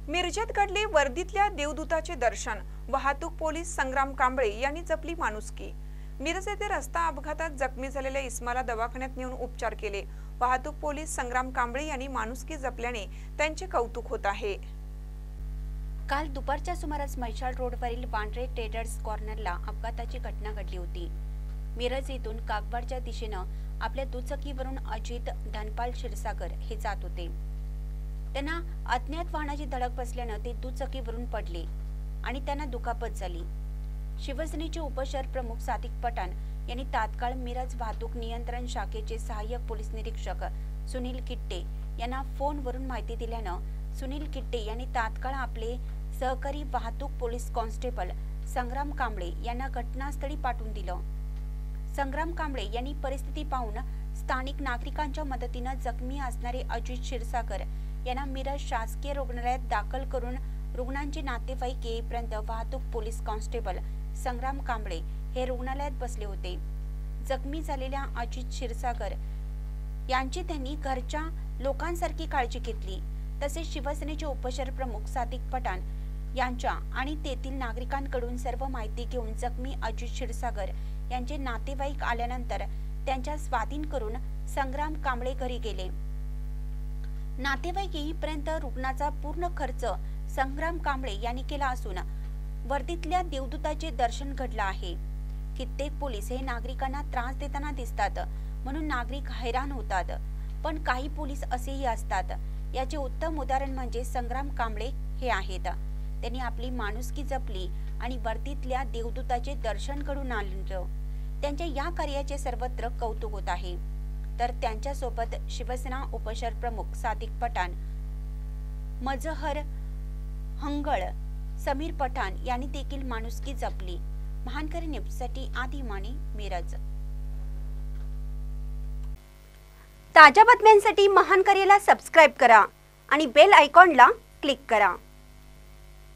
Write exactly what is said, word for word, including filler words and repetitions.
मिरजेत घडले वर्दीतल्या देवदूताचे दर्शन। वाहतूक पोलीस संग्राम कांबळे यांनी जपली माणुसकी। मिरज येथे रस्ता अपघातात जखमी झालेल्या इस्माला दवाखान्यात नेऊन उपचार केले। वाहतूक पोलीस संग्राम कांबळे यांनी माणुसकी जपल्याने त्यांचे कौतुक होत आहे। काल दुपारच्या सुमारास म्हैसाळ रोडवरील वांड्रे ट्रेडर्स कॉर्नरला अपघाताची घटना घडली होती। मिरज येथून कागवाडच्या दिशेने आपल्या दुचाकीवरून अजित धनपाल क्षीरसागर हे जात होते। त्यांना अज्ञात वाहनाची धडक बसल्याने ते दुचाकीवरून पडले आणि त्यांना दुखापत झाली। शिवसेनेचे उपशहर प्रमुख सादिक पठाण यांनी तात्काळ मिरज वाहतूक नियंत्रण शाखेचे सहाय्यक पोलीस निरीक्षक सुनील किट्टे यांना फोनवरून माहिती दिल्याने सुनील किट्टे यांनी तात्काळ आपले सहकारी वाहतूक पोलीस कॉन्स्टेबल संग्राम कांबळे यांना घटनास्थळी पाठवून दिलं। संग्राम कांबळे यांनी परिस्थिती पाहून स्थानिक नागरिकांच्या मदतीने जखमी असणारे अजित क्षीरसागर यांना मिरज शासकीय रुग्णालयात दाखल करून रुग्णांचे नातेवाईक येईपर्यंत वाहतूक पोलीस कॉन्स्टेबल संग्राम कांबळे हे रुग्णालयात बसले होते। जखमी झालेल्या अजित क्षीरसागर यांची त्यांनी घरच्या लोकांसारखी काळजी घेतली। तसेच शिवसेनेचे उपशहर प्रमुख सादिक पठाण यांच्या आणि तेथील नागरिकांकडून सर्व माहिती घेऊन जखमी अजित क्षीरसागर यांचे नातेवाईक आल्यानंतर त्यांच्या स्वाधीन करून संग्राम कांबळे घरी गेले। नातेवाईक येईपर्यंत रुग्णाचा पूर्ण खर्च संग्राम कांबळे यांनी केला असून वर्दीतल्या देवदूताचे दर्शन घडलं आहे। कित्येक पोलीस हे नागरिकांना त्रास देताना दिसतात म्हणून नागरिक हैराण होतात, पण काही पोलीस असेही असतात। याचे उत्तम उदाहरण म्हणजे संग्राम कांबळे हे आहेत। त्यांनी आपली माणुसकी जपली आणि वर्दीतल्या देवदूताचे दर्शन घडून आणलं। त्यांच्या या कार्याचे सर्वत्र कौतुक होत आहे। तर त्यांच्या सोबत शिवसेना उपशहर प्रमुख सादिक पठाण, मजहर हंगळ, समीर पठाण यांनी देखील माणुसकी जपली। महानकरी न्यूजसाठी आदी माने, मिरज। ताज्या बातम्यांसाठी महानकरीला सबस्क्राइब करा आणि बेल आयकॉनला क्लिक करा।